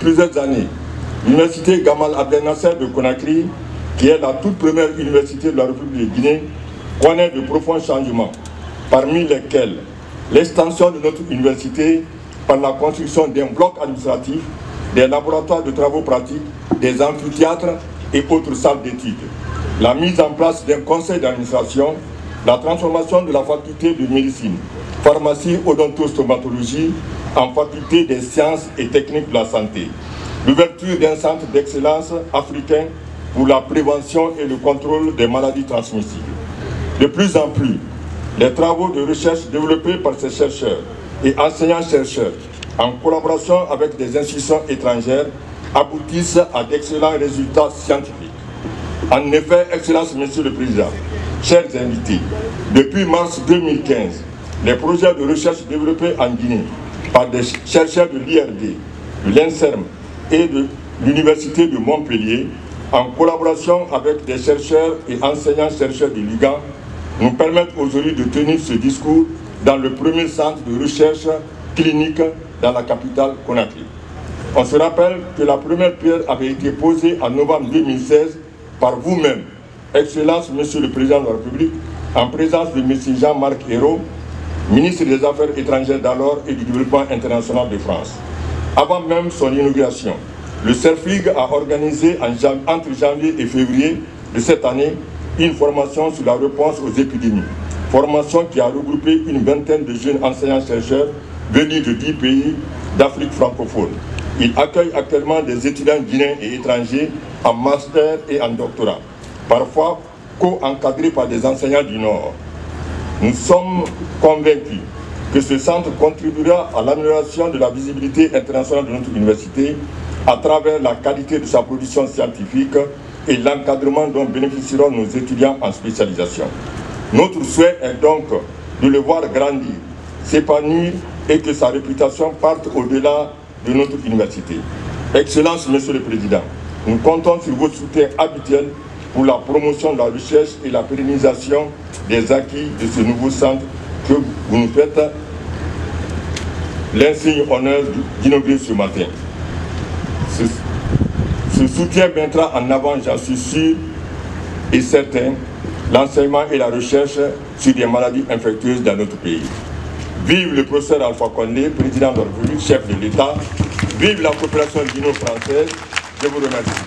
plusieurs années, l'université Gamal Abdel Nasser de Conakry, qui est la toute première université de la République de Guinée, connaît de profonds changements, parmi lesquels l'extension de notre université par la construction d'un bloc administratif, des laboratoires de travaux pratiques, des amphithéâtres et autres salles d'études, la mise en place d'un conseil d'administration, la transformation de la faculté de médecine, pharmacie, odontostomatologie en faculté des sciences et techniques de la santé, l'ouverture d'un centre d'excellence africain pour la prévention et le contrôle des maladies transmissibles. De plus en plus, les travaux de recherche développés par ces chercheurs et enseignants-chercheurs en collaboration avec des institutions étrangères aboutissent à d'excellents résultats scientifiques. En effet, Excellence, Monsieur le Président, chers invités, depuis mars 2015, les projets de recherche développés en Guinée par des chercheurs de l'IRD, de l'INSERM et de l'Université de Montpellier, en collaboration avec des chercheurs et enseignants-chercheurs de l'UGAN, nous permettent aujourd'hui de tenir ce discours dans le premier centre de recherche clinique dans la capitale Conakry. On se rappelle que la première pierre avait été posée en novembre 2016 par vous-même, Excellence, Monsieur le Président de la République, en présence de M. Jean-Marc Ayrault, ministre des Affaires étrangères d'alors et du Développement international de France. Avant même son inauguration, le CERFIG a organisé entre janvier et février de cette année une formation sur la réponse aux épidémies. Formation qui a regroupé une vingtaine de jeunes enseignants-chercheurs venus de 10 pays d'Afrique francophone. Il accueille actuellement des étudiants guinéens et étrangers en master et en doctorat, parfois co-encadrés par des enseignants du Nord. Nous sommes convaincus que ce centre contribuera à l'amélioration de la visibilité internationale de notre université à travers la qualité de sa production scientifique et l'encadrement dont bénéficieront nos étudiants en spécialisation. Notre souhait est donc de le voir grandir, s'épanouir et que sa réputation parte au-delà de notre université. Excellence, Monsieur le Président, nous comptons sur votre soutien habituel pour la promotion de la recherche et la pérennisation des acquis de ce nouveau centre que vous nous faites l'insigne honneur d'inaugurer ce matin. Ce soutien mettra en avant, j'en suis sûr et certain, l'enseignement et la recherche sur des maladies infectieuses dans notre pays. Vive le professeur Alpha Condé, président de la République, chef de l'État. Vive la coopération guinéo-française. Je vous remercie.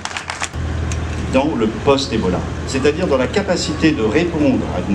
Dans le post-Ebola, c'est-à-dire dans la capacité de répondre à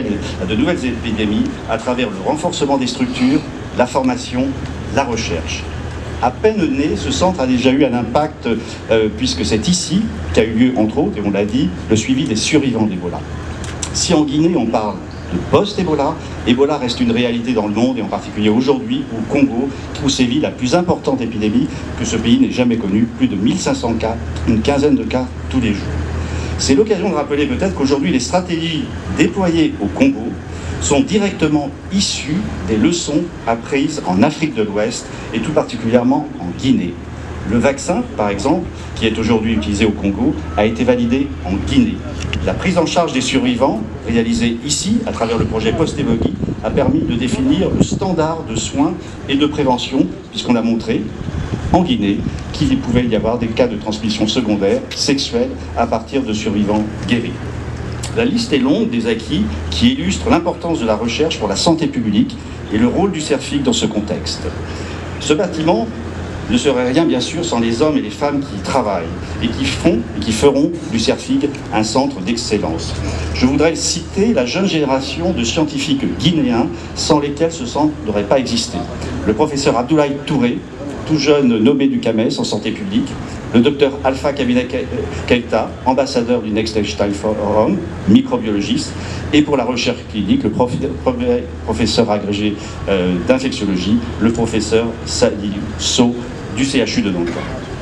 de nouvelles épidémies à travers le renforcement des structures, la formation, la recherche. À peine né, ce centre a déjà eu un impact, puisque c'est ici qu'a eu lieu, entre autres, et on l'a dit, le suivi des survivants d'Ebola. Si en Guinée on parle de post-Ebola, Ebola reste une réalité dans le monde, et en particulier aujourd'hui au Congo, où sévit la plus importante épidémie que ce pays n'ait jamais connue, plus de 1500 cas, une quinzaine de cas tous les jours. C'est l'occasion de rappeler peut-être qu'aujourd'hui les stratégies déployées au Congo sont directement issues des leçons apprises en Afrique de l'Ouest et tout particulièrement en Guinée. Le vaccin, par exemple, qui est aujourd'hui utilisé au Congo, a été validé en Guinée. La prise en charge des survivants, réalisée ici, à travers le projet Post-Ebola, a permis de définir le standard de soins et de prévention, puisqu'on a montré, en Guinée, qu'il pouvait y avoir des cas de transmission secondaire sexuelle à partir de survivants guéris. La liste est longue des acquis qui illustrent l'importance de la recherche pour la santé publique et le rôle du CERFIG dans ce contexte. Ce bâtiment ne serait rien, bien sûr, sans les hommes et les femmes qui y travaillent et qui font et qui feront du CERFIG un centre d'excellence. Je voudrais citer la jeune génération de scientifiques guinéens sans lesquels ce centre n'aurait pas existé. Le professeur Abdoulaye Touré, tout jeune nommé du CAMES en santé publique, le docteur Alpha Kabila Keïta, ambassadeur du Next Lifestyle Forum, microbiologiste, et pour la recherche clinique, le professeur agrégé d'infectiologie, le professeur Sadi So du CHU de Nantes.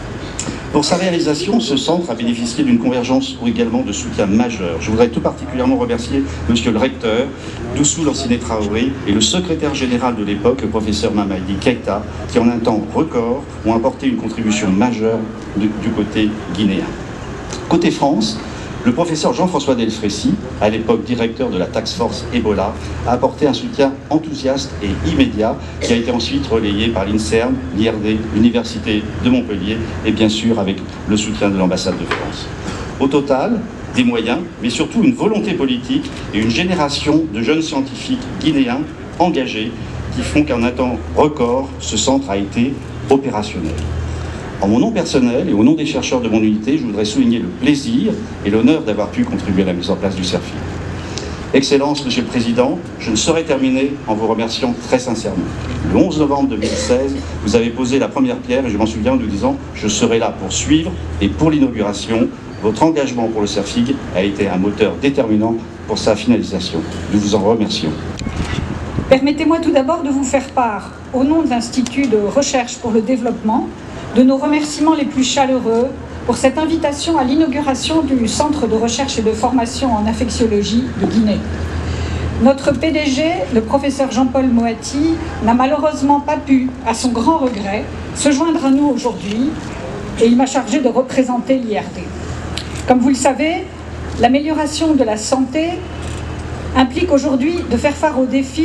Pour sa réalisation, ce centre a bénéficié d'une convergence ou également de soutien majeur. Je voudrais tout particulièrement remercier monsieur le recteur, Doussou Lanciné Traoré, et le secrétaire général de l'époque, le professeur Mamadi Keïta, qui en un temps record ont apporté une contribution majeure du côté guinéen. Côté France, Le professeur Jean-François Delfrécy, à l'époque directeur de la Task Force Ebola, a apporté un soutien enthousiaste et immédiat qui a été ensuite relayé par l'INSERM, l'IRD, l'Université de Montpellier et bien sûr avec le soutien de l'ambassade de France. Au total, des moyens, mais surtout une volonté politique et une génération de jeunes scientifiques guinéens engagés qui font qu'en un temps record, ce centre a été opérationnel. En mon nom personnel et au nom des chercheurs de mon unité, je voudrais souligner le plaisir et l'honneur d'avoir pu contribuer à la mise en place du CERFIG. Excellence, Monsieur le Président, je ne saurais terminer en vous remerciant très sincèrement. Le 11 novembre 2016, vous avez posé la première pierre et je m'en souviens en nous disant « Je serai là pour suivre et pour l'inauguration ». Votre engagement pour le CERFIG a été un moteur déterminant pour sa finalisation. Nous vous en remercions. Permettez-moi tout d'abord de vous faire part, au nom de l'Institut de recherche pour le développement, de nos remerciements les plus chaleureux pour cette invitation à l'inauguration du Centre de recherche et de formation en infectiologie de Guinée. Notre PDG, le professeur Jean-Paul Moati, n'a malheureusement pas pu, à son grand regret, se joindre à nous aujourd'hui et il m'a chargé de représenter l'IRD. Comme vous le savez, l'amélioration de la santé implique aujourd'hui de faire face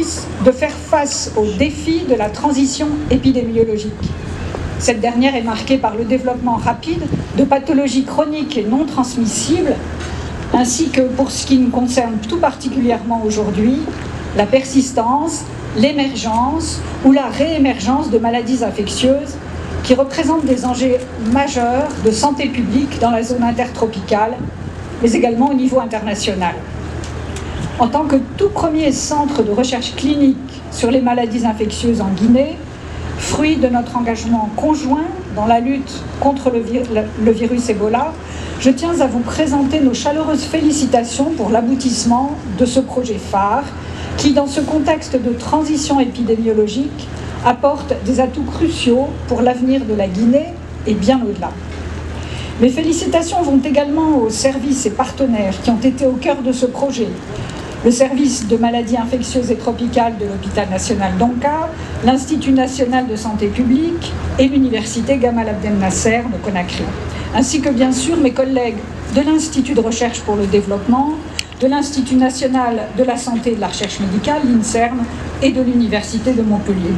aux défis de la transition épidémiologique. Cette dernière est marquée par le développement rapide de pathologies chroniques et non transmissibles, ainsi que, pour ce qui nous concerne tout particulièrement aujourd'hui, la persistance, l'émergence ou la réémergence de maladies infectieuses qui représentent des enjeux majeurs de santé publique dans la zone intertropicale, mais également au niveau international. En tant que tout premier centre de recherche clinique sur les maladies infectieuses en Guinée, fruit de notre engagement conjoint dans la lutte contre le virus Ebola, je tiens à vous présenter nos chaleureuses félicitations pour l'aboutissement de ce projet phare qui, dans ce contexte de transition épidémiologique, apporte des atouts cruciaux pour l'avenir de la Guinée et bien au-delà. Mes félicitations vont également aux services et partenaires qui ont été au cœur de ce projet. Le service de maladies infectieuses et tropicales de l'hôpital national d'Onka, l'Institut national de santé publique et l'université Gamal Abdel Nasser de Conakry, ainsi que bien sûr mes collègues de l'Institut de recherche pour le développement, de l'Institut national de la santé et de la recherche médicale, l'INSERM, et de l'université de Montpellier.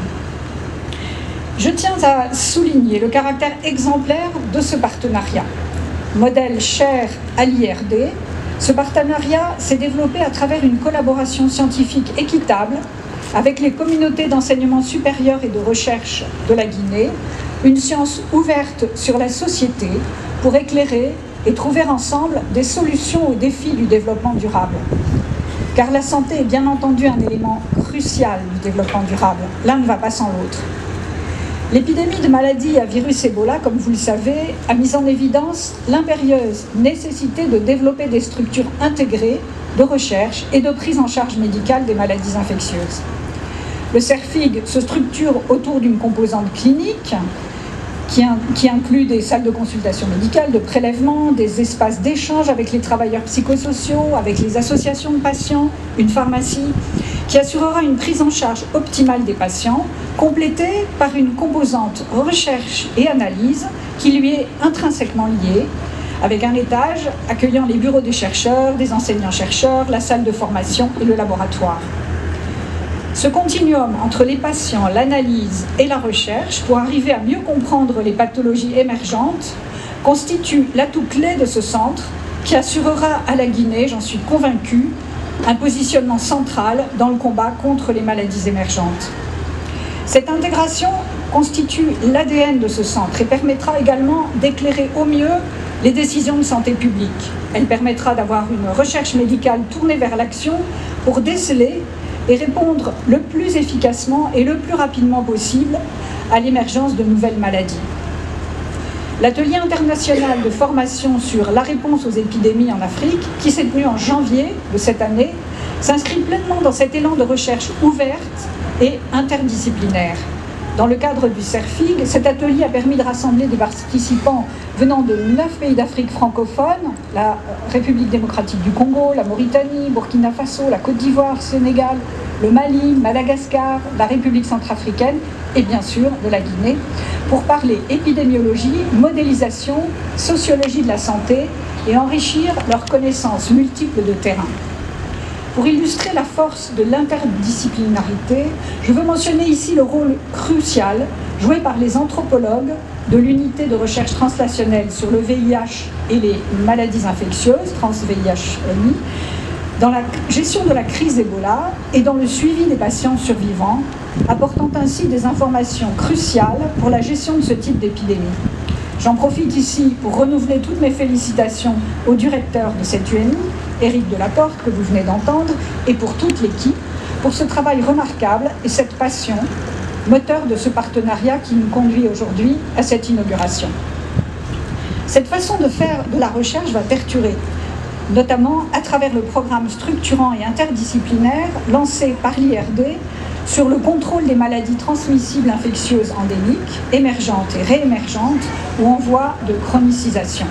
Je tiens à souligner le caractère exemplaire de ce partenariat. Modèle cher à l'IRD, ce partenariat s'est développé à travers une collaboration scientifique équitable avec les communautés d'enseignement supérieur et de recherche de la Guinée, une science ouverte sur la société pour éclairer et trouver ensemble des solutions aux défis du développement durable. Car la santé est bien entendu un élément crucial du développement durable. L'un ne va pas sans l'autre. L'épidémie de maladies à virus Ebola, comme vous le savez, a mis en évidence l'impérieuse nécessité de développer des structures intégrées de recherche et de prise en charge médicale des maladies infectieuses. Le CERFIG se structure autour d'une composante clinique qui inclut des salles de consultation médicale, de prélèvement, des espaces d'échange avec les travailleurs psychosociaux, avec les associations de patients, une pharmacie, qui assurera une prise en charge optimale des patients, complétée par une composante recherche et analyse qui lui est intrinsèquement liée, avec un étage accueillant les bureaux des chercheurs, des enseignants-chercheurs, la salle de formation et le laboratoire. Ce continuum entre les patients, l'analyse et la recherche, pour arriver à mieux comprendre les pathologies émergentes, constitue l'atout clé de ce centre qui assurera à la Guinée, j'en suis convaincue, un positionnement central dans le combat contre les maladies émergentes. Cette intégration constitue l'ADN de ce centre et permettra également d'éclairer au mieux les décisions de santé publique. Elle permettra d'avoir une recherche médicale tournée vers l'action pour déceler et répondre le plus efficacement et le plus rapidement possible à l'émergence de nouvelles maladies. L'atelier international de formation sur la réponse aux épidémies en Afrique, qui s'est tenu en janvier de cette année, s'inscrit pleinement dans cet élan de recherche ouverte et interdisciplinaire. Dans le cadre du CERFIG, cet atelier a permis de rassembler des participants venant de 9 pays d'Afrique francophone, la République démocratique du Congo, la Mauritanie, Burkina Faso, la Côte d'Ivoire, Sénégal, le Mali, Madagascar, la République centrafricaine et bien sûr de la Guinée, pour parler épidémiologie, modélisation, sociologie de la santé et enrichir leurs connaissances multiples de terrain. Pour illustrer la force de l'interdisciplinarité, je veux mentionner ici le rôle crucial joué par les anthropologues de l'unité de recherche translationnelle sur le VIH et les maladies infectieuses, Trans-VIH-MI, dans la gestion de la crise Ebola et dans le suivi des patients survivants, apportant ainsi des informations cruciales pour la gestion de ce type d'épidémie. J'en profite ici pour renouveler toutes mes félicitations au directeur de cette UNI, Éric Delaporte, que vous venez d'entendre, et pour toute l'équipe, pour ce travail remarquable et cette passion, moteur de ce partenariat qui nous conduit aujourd'hui à cette inauguration. Cette façon de faire de la recherche va perdurer, notamment à travers le programme structurant et interdisciplinaire lancé par l'IRD sur le contrôle des maladies transmissibles infectieuses endémiques, émergentes et réémergentes ou en voie de chronicisation.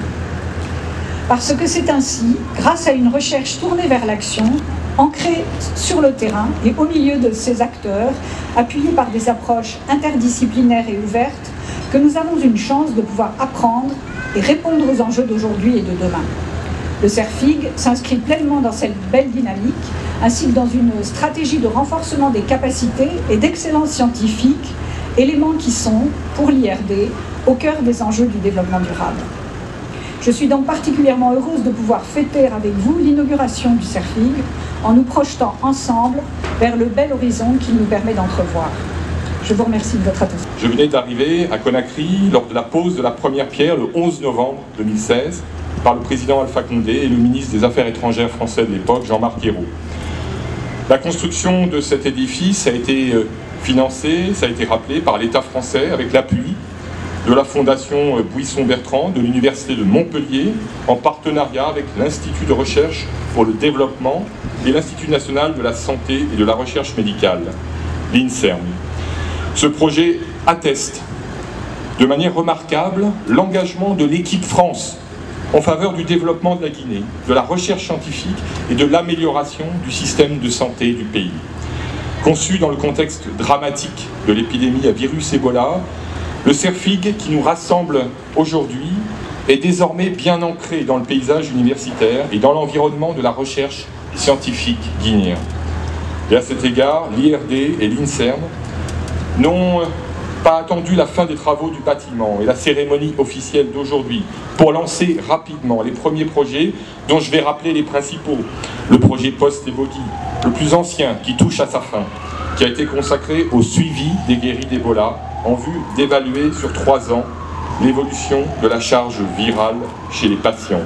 Parce que c'est ainsi, grâce à une recherche tournée vers l'action, ancrée sur le terrain et au milieu de ces acteurs, appuyée par des approches interdisciplinaires et ouvertes, que nous avons une chance de pouvoir apprendre et répondre aux enjeux d'aujourd'hui et de demain. Le CERFIG s'inscrit pleinement dans cette belle dynamique, ainsi que dans une stratégie de renforcement des capacités et d'excellence scientifique, éléments qui sont, pour l'IRD, au cœur des enjeux du développement durable. Je suis donc particulièrement heureuse de pouvoir fêter avec vous l'inauguration du CERFIG en nous projetant ensemble vers le bel horizon qu'il nous permet d'entrevoir. Je vous remercie de votre attention. Je venais d'arriver à Conakry lors de la pose de la première pierre le 11 novembre 2016 par le président Alpha Condé et le ministre des Affaires étrangères français de l'époque, Jean-Marc Ayrault. La construction de cet édifice a été financée, ça a été rappelé, par l'État français avec l'appui de la Fondation Buisson-Bertrand de l'Université de Montpellier en partenariat avec l'Institut de recherche pour le développement et l'Institut national de la santé et de la recherche médicale, l'INSERM. Ce projet atteste de manière remarquable l'engagement de l'équipe France en faveur du développement de la Guinée, de la recherche scientifique et de l'amélioration du système de santé du pays. Conçu dans le contexte dramatique de l'épidémie à virus Ebola, le CERFIG qui nous rassemble aujourd'hui est désormais bien ancré dans le paysage universitaire et dans l'environnement de la recherche scientifique guinéen. Et à cet égard, l'IRD et l'INSERM n'ont pas attendu la fin des travaux du bâtiment et la cérémonie officielle d'aujourd'hui pour lancer rapidement les premiers projets dont je vais rappeler les principaux. Le projet Post-Ebogi, le plus ancien qui touche à sa fin, qui a été consacré au suivi des guéris d'Ebola en vue d'évaluer sur 3 ans l'évolution de la charge virale chez les patients.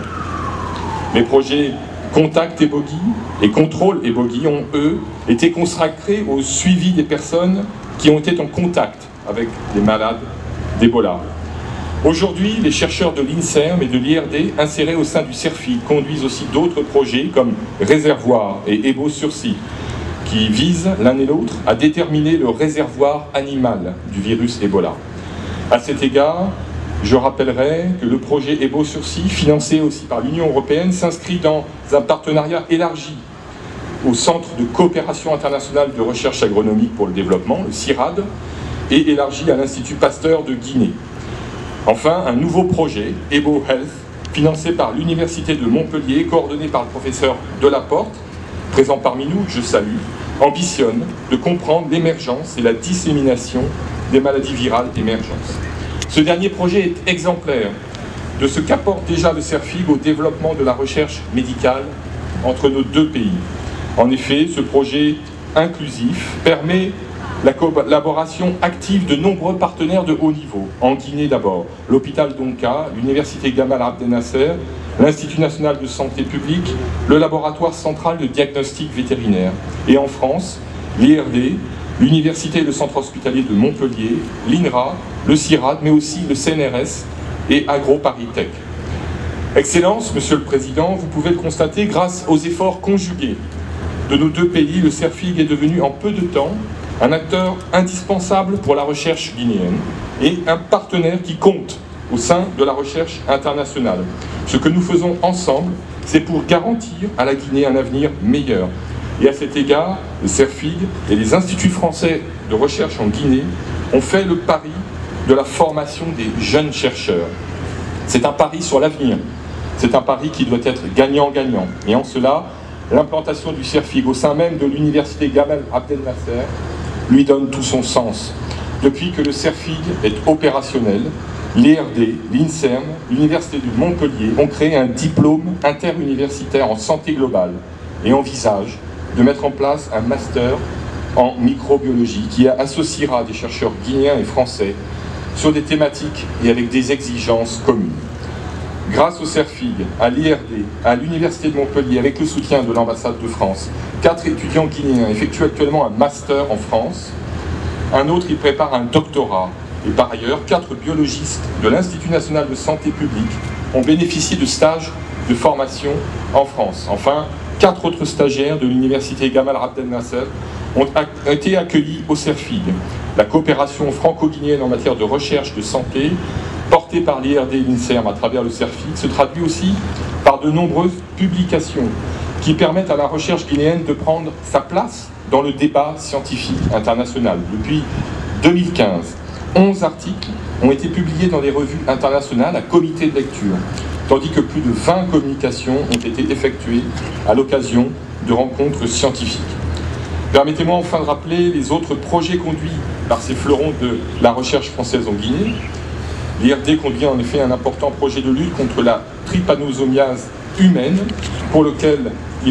Les projets Contact Ebogi et Contrôle Ebogi ont, eux, été consacrés au suivi des personnes qui ont été en contact avec des malades d'Ebola. Aujourd'hui, les chercheurs de l'INSERM et de l'IRD insérés au sein du CERFIG conduisent aussi d'autres projets comme Réservoir et Ebo-Sursis, qui visent l'un et l'autre à déterminer le réservoir animal du virus Ebola. À cet égard, je rappellerai que le projet Ebo-Sursis, financé aussi par l'Union européenne, s'inscrit dans un partenariat élargi au Centre de coopération internationale de recherche agronomique pour le développement, le CIRAD, et élargi à l'Institut Pasteur de Guinée. Enfin, un nouveau projet, Ebo Health, financé par l'Université de Montpellier, coordonné par le professeur Delaporte, présent parmi nous, que je salue, ambitionne de comprendre l'émergence et la dissémination des maladies virales émergentes. Ce dernier projet est exemplaire de ce qu'apporte déjà le CERFIG au développement de la recherche médicale entre nos deux pays. En effet, ce projet inclusif permet la collaboration active de nombreux partenaires de haut niveau. En Guinée d'abord, l'hôpital Donka, l'université Gamal Abdel Nasser, l'Institut national de santé publique, le laboratoire central de diagnostic vétérinaire. Et en France, l'IRD, l'université et le centre hospitalier de Montpellier, l'INRA, le CIRAD, mais aussi le CNRS et AgroParisTech. Excellence, Monsieur le Président, vous pouvez le constater, grâce aux efforts conjugués de nos deux pays, le CERFIG est devenu en peu de temps un acteur indispensable pour la recherche guinéenne et un partenaire qui compte au sein de la recherche internationale. Ce que nous faisons ensemble, c'est pour garantir à la Guinée un avenir meilleur, Et à cet égard, le CERFIG et les instituts français de recherche en Guinée ont fait le pari de la formation des jeunes chercheurs. C'est un pari sur l'avenir. C'est un pari qui doit être gagnant-gagnant. Et en cela, l'implantation du CERFIG au sein même de l'université Gamal Abdel Nasser lui donne tout son sens. Depuis que le CERFIG est opérationnel, l'IRD, l'INSERM, l'Université de Montpellier ont créé un diplôme interuniversitaire en santé globale et envisagent de mettre en place un master en microbiologie qui associera des chercheurs guinéens et français sur des thématiques et avec des exigences communes. Grâce au CERFIG, à l'IRD, à l'Université de Montpellier, avec le soutien de l'ambassade de France, 4 étudiants guinéens effectuent actuellement un master en France, un autre y prépare un doctorat, et par ailleurs, 4 biologistes de l'Institut national de santé publique ont bénéficié de stages de formation en France. Enfin, 4 autres stagiaires de l'Université Gamal Abdel Nasser ont été accueillis au CERFIG. La coopération franco-guinéenne en matière de recherche de santé, portée par l'IRD et l'INSERM à travers le CERFIG, se traduit aussi par de nombreuses publications qui permettent à la recherche guinéenne de prendre sa place dans le débat scientifique international. Depuis 2015, 11 articles ont été publiés dans des revues internationales à comité de lecture, tandis que plus de 20 communications ont été effectuées à l'occasion de rencontres scientifiques. Permettez-moi enfin de rappeler les autres projets conduits par ces fleurons de la recherche française en Guinée. L'IRD conduit en effet un important projet de lutte contre la trypanosomiase humaine, pour lequel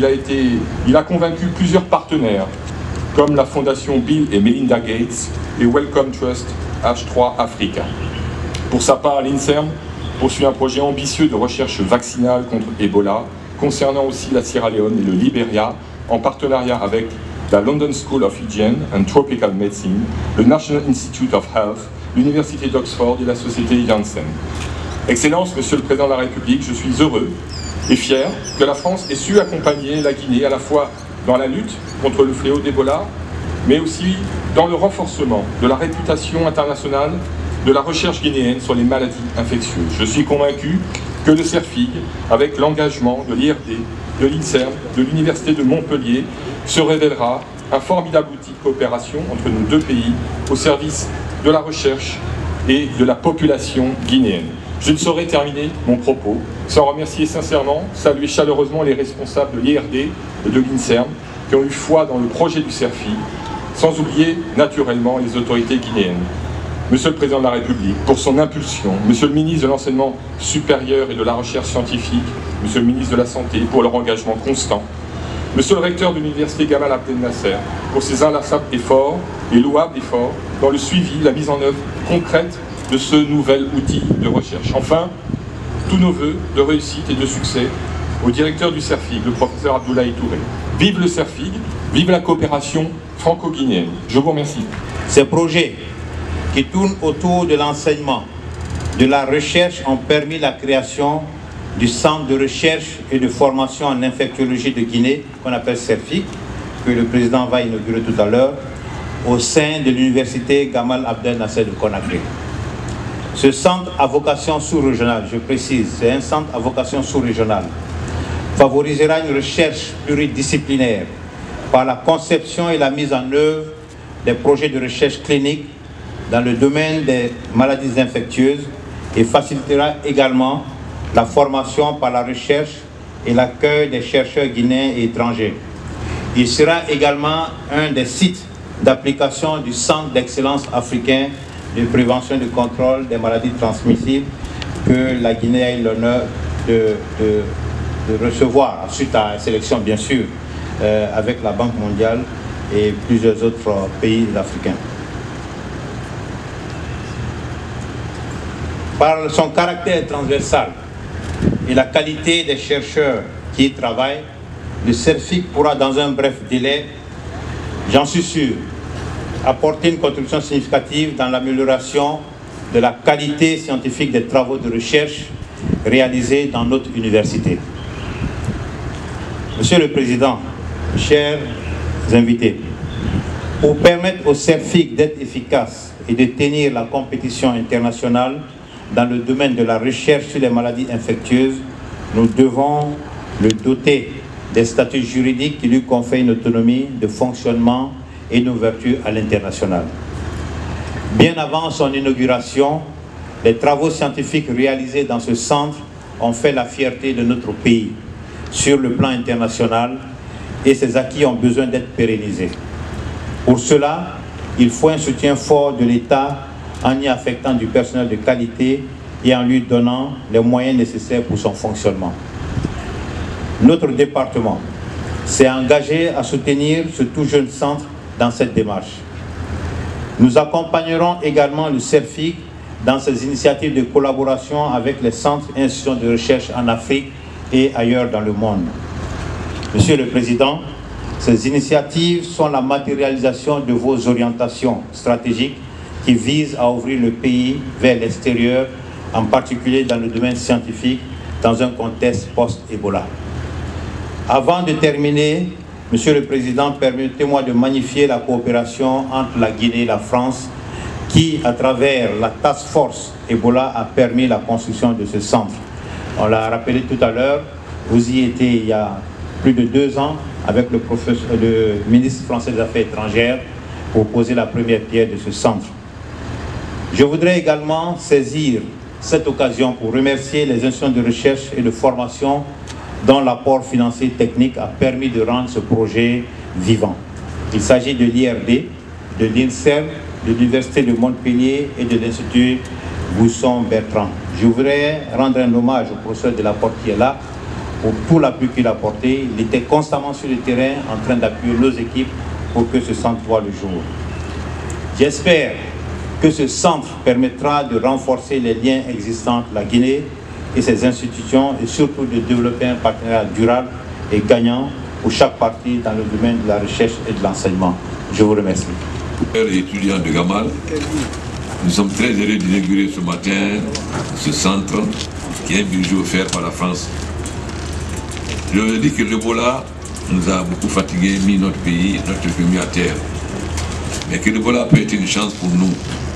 il a convaincu plusieurs partenaires, comme la fondation Bill et Melinda Gates et Wellcome Trust H3 Africa. Pour sa part, l'INSERM poursuit un projet ambitieux de recherche vaccinale contre Ebola, concernant aussi la Sierra Leone et le Libéria, en partenariat avec la London School of Hygiene and Tropical Medicine, le National Institute of Health, l'Université d'Oxford et la société Janssen. Excellence, Monsieur le Président de la République, je suis heureux et fier que la France ait su accompagner la Guinée à la fois dans la lutte contre le fléau d'Ebola, mais aussi dans le renforcement de la réputation internationale de la recherche guinéenne sur les maladies infectieuses. Je suis convaincu que le CERFIG, avec l'engagement de l'IRD, de l'INSERM, de l'Université de Montpellier, se révélera un formidable outil de coopération entre nos deux pays au service de la recherche et de la population guinéenne. Je ne saurais terminer mon propos sans remercier sincèrement, saluer chaleureusement les responsables de l'IRD et de l'INSERM qui ont eu foi dans le projet du CERFIG, sans oublier naturellement les autorités guinéennes. Monsieur le Président de la République, pour son impulsion, Monsieur le Ministre de l'Enseignement supérieur et de la Recherche scientifique, Monsieur le Ministre de la Santé, pour leur engagement constant, Monsieur le Recteur de l'Université Gamal Abdel Nasser, pour ses inlassables efforts et louables efforts dans le suivi, la mise en œuvre concrète de ce nouvel outil de recherche. Enfin, tous nos vœux de réussite et de succès au directeur du CERFIG, le professeur Abdoulaye Touré. Vive le CERFIG, vive la coopération franco-guinéenne. Je vous remercie. Ces projets qui tournent autour de l'enseignement, de la recherche ont permis la création du Centre de recherche et de formation en infectiologie de Guinée, qu'on appelle CERFIG, que le président va inaugurer tout à l'heure, au sein de l'université Gamal Abdel Nasser de Conakry. Ce centre à vocation sous-régionale, je précise, c'est un centre à vocation sous-régionale, favorisera une recherche pluridisciplinaire par la conception et la mise en œuvre des projets de recherche clinique dans le domaine des maladies infectieuses et facilitera également la formation par la recherche et l'accueil des chercheurs guinéens et étrangers. Il sera également un des sites d'application du Centre d'excellence africain de prévention et de contrôle des maladies transmissibles que la Guinée a eu l'honneur de recevoir, suite à la sélection bien sûr, avec la Banque mondiale et plusieurs autres pays africains. Par son caractère transversal et la qualité des chercheurs qui y travaillent, le CERFIG pourra dans un bref délai, j'en suis sûr, apporter une contribution significative dans l'amélioration de la qualité scientifique des travaux de recherche réalisés dans notre université. Monsieur le Président, chers invités, pour permettre au CERFIG d'être efficace et de tenir la compétition internationale dans le domaine de la recherche sur les maladies infectieuses, nous devons le doter des statuts juridiques qui lui confèrent une autonomie de fonctionnement et une ouverture à l'international. Bien avant son inauguration, les travaux scientifiques réalisés dans ce centre ont fait la fierté de notre pays sur le plan international et ses acquis ont besoin d'être pérennisés. Pour cela, il faut un soutien fort de l'État en y affectant du personnel de qualité et en lui donnant les moyens nécessaires pour son fonctionnement. Notre département s'est engagé à soutenir ce tout jeune centre dans cette démarche. Nous accompagnerons également le CERFIC dans ses initiatives de collaboration avec les centres et institutions de recherche en Afrique et ailleurs dans le monde. Monsieur le Président, ces initiatives sont la matérialisation de vos orientations stratégiques qui visent à ouvrir le pays vers l'extérieur, en particulier dans le domaine scientifique, dans un contexte post-Ebola. Avant de terminer, Monsieur le Président, permettez-moi de magnifier la coopération entre la Guinée et la France qui, à travers la Task Force Ebola, a permis la construction de ce centre. On l'a rappelé tout à l'heure, vous y étiez il y a plus de 2 ans avec le ministre français des Affaires étrangères pour poser la première pierre de ce centre. Je voudrais également saisir cette occasion pour remercier les institutions de recherche et de formation dont l'apport financier technique a permis de rendre ce projet vivant. Il s'agit de l'IRD, de l'INSERM, de l'Université de Montpellier et de l'Institut Bousson-Bertrand. Je voudrais rendre un hommage au professeur Delaporte qui est là pour tout l'appui qu'il a apporté. Il était constamment sur le terrain en train d'appuyer nos équipes pour que ce centre voit le jour. J'espère que ce centre permettra de renforcer les liens existants entre la Guinée et ses institutions et surtout de développer un partenariat durable et gagnant pour chaque partie dans le domaine de la recherche et de l'enseignement. Je vous remercie. Étudiants de Gamal, nous sommes très heureux d'inaugurer ce matin ce centre qui est un bijou offert par la France. Je veux dire que l'Ebola nous a beaucoup fatigués, mis notre pays, notre économie à terre. Mais que l'Ebola peut être une chance pour nous.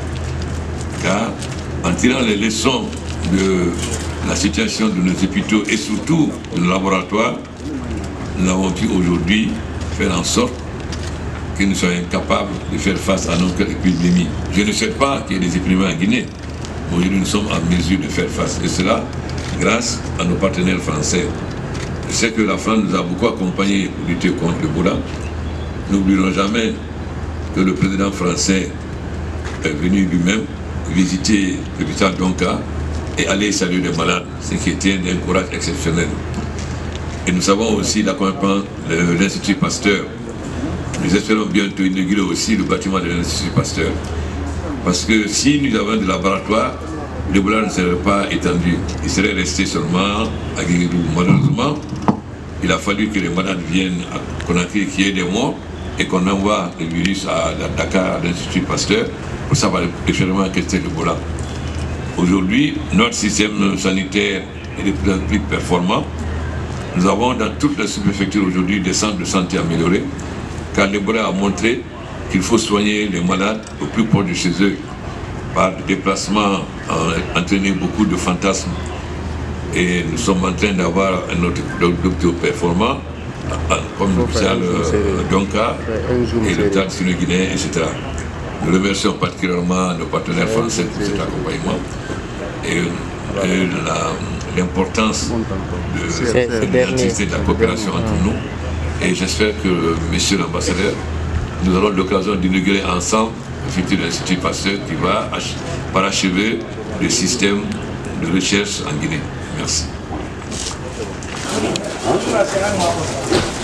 Car en tirant les leçons de la situation de nos hôpitaux et surtout de nos laboratoires, nous avons pu aujourd'hui faire en sorte que nous soyons capables de faire face à notre épidémie. Je ne sais pas qu'il y ait des épidémies en Guinée, mais aujourd'hui nous sommes en mesure de faire face. Et cela grâce à nos partenaires français. Je sais que la France nous a beaucoup accompagnés pour lutter contre l'Ebola. Nous n'oublierons jamais que le président français est venu lui-même visiter l'hôpital Donka et aller saluer les malades, ce qui était d'un courage exceptionnel. Et nous savons aussi l'accompagnement de l'Institut Pasteur. Nous espérons bientôt inaugurer aussi le bâtiment de l'Institut Pasteur. Parce que si nous avons des laboratoires, l'Ebola ne serait pas étendu. Il serait resté seulement à Guéguédou. Malheureusement, il a fallu que les malades viennent à Conakry, qu'il y ait des morts, et qu'on envoie le virus à Dakar, à l'Institut Pasteur, pour savoir effectivement quel était l'Ebola. Aujourd'hui, notre système sanitaire est de plus en plus performant. Nous avons dans toutes les sous-préfectures aujourd'hui des centres de santé améliorés, car l'Ebola a montré qu'il faut soigner les malades au plus proche de chez eux, par des déplacements, entraîner beaucoup de fantasmes. Et nous sommes en train d'avoir un autre docteur performant, comme l'hôpital Donka et l'hôpital sino-guinéen, etc. Nous remercions particulièrement nos partenaires français pour cet accompagnement et l'importance de la coopération entre nous. Et j'espère que, monsieur l'ambassadeur, nous aurons l'occasion d'inaugurer ensemble le futur Institut Pasteur qui va parachever le système de recherche en Guinée. Merci.